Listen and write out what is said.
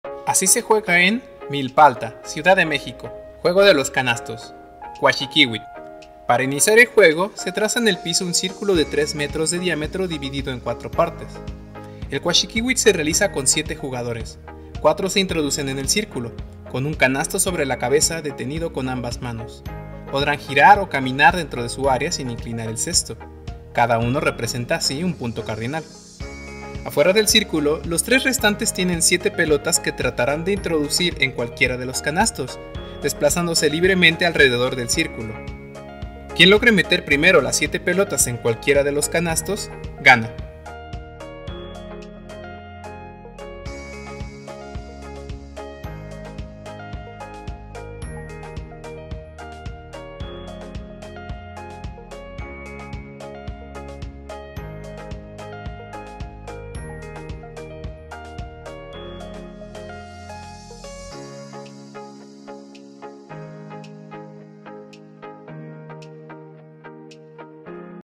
Así se juega en Milpalta, Ciudad de México. Juego de los canastos. Huaxiquihuit. Para iniciar el juego, se traza en el piso un círculo de 3 metros de diámetro dividido en 4 partes. El Huaxiquihuit se realiza con 7 jugadores. 4 se introducen en el círculo, con un canasto sobre la cabeza detenido con ambas manos. Podrán girar o caminar dentro de su área sin inclinar el cesto. Cada uno representa así un punto cardinal. Afuera del círculo, los 3 restantes tienen 7 pelotas que tratarán de introducir en cualquiera de los canastos, desplazándose libremente alrededor del círculo. Quien logre meter primero las 7 pelotas en cualquiera de los canastos, gana.